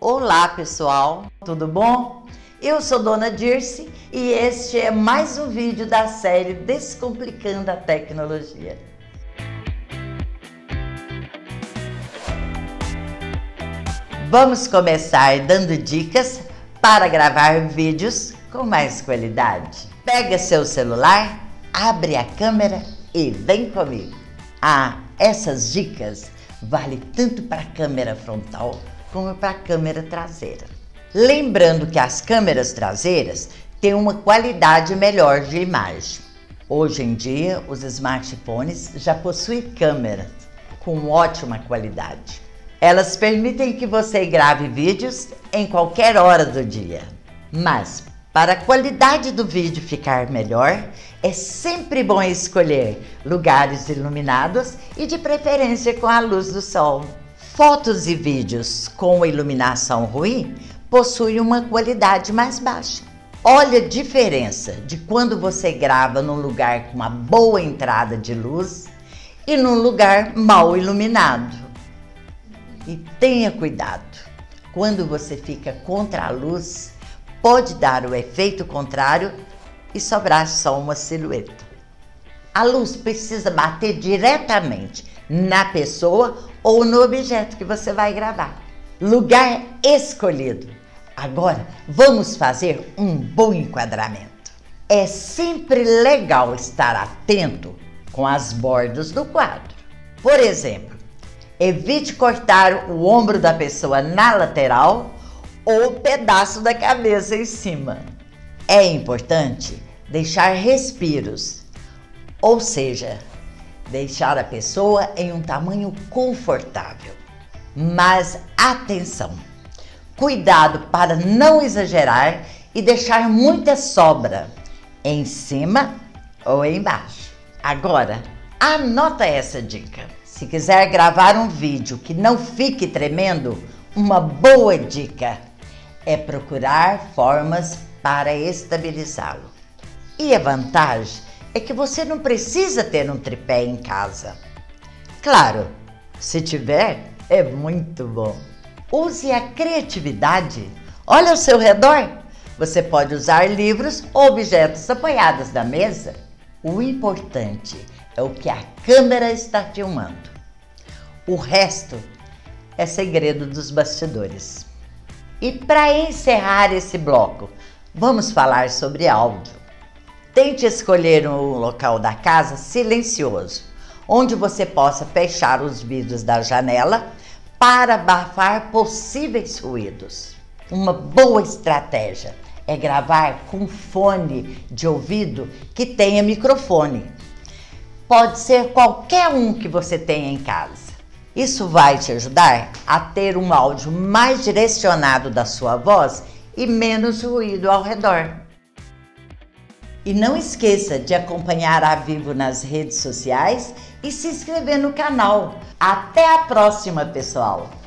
Olá pessoal, tudo bom? Eu sou Dona Dirce e este é mais um vídeo da série Descomplicando a Tecnologia. Vamos começar dando dicas para gravar vídeos com mais qualidade. Pega seu celular, abre a câmera e vem comigo. Essas dicas valem tanto para a câmera frontal como para a câmera traseira. Lembrando que as câmeras traseiras têm uma qualidade melhor de imagem. Hoje em dia, os smartphones já possuem câmeras com ótima qualidade. Elas permitem que você grave vídeos em qualquer hora do dia. Mas, para a qualidade do vídeo ficar melhor, é sempre bom escolher lugares iluminados e de preferência com a luz do sol. Fotos e vídeos com iluminação ruim possuem uma qualidade mais baixa. Olha a diferença de quando você grava num lugar com uma boa entrada de luz e num lugar mal iluminado. E tenha cuidado, quando você fica contra a luz, pode dar o efeito contrário e sobrar só uma silhueta. A luz precisa bater diretamente na pessoa ou no objeto que você vai gravar. Lugar escolhido. Agora, vamos fazer um bom enquadramento. É sempre legal estar atento com as bordas do quadro. Por exemplo, evite cortar o ombro da pessoa na lateral ou o pedaço da cabeça em cima. É importante deixar respiros, ou seja, deixar a pessoa em um tamanho confortável. Mas atenção! Cuidado para não exagerar e deixar muita sobra em cima ou embaixo. Agora, anota essa dica. Se quiser gravar um vídeo que não fique tremendo, uma boa dica é procurar formas para estabilizá-lo. E a vantagem é que você não precisa ter um tripé em casa. Claro, se tiver, é muito bom. Use a criatividade. Olha ao seu redor. Você pode usar livros ou objetos apoiados na mesa. O importante é o que a câmera está filmando. O resto é segredo dos bastidores. E para encerrar esse bloco, vamos falar sobre áudio. Tente escolher um local da casa silencioso, onde você possa fechar os vidros da janela para abafar possíveis ruídos. Uma boa estratégia é gravar com fone de ouvido que tenha microfone. Pode ser qualquer um que você tenha em casa. Isso vai te ajudar a ter um áudio mais direcionado da sua voz e menos ruído ao redor. E não esqueça de acompanhar a Vivo nas redes sociais e se inscrever no canal. Até a próxima, pessoal!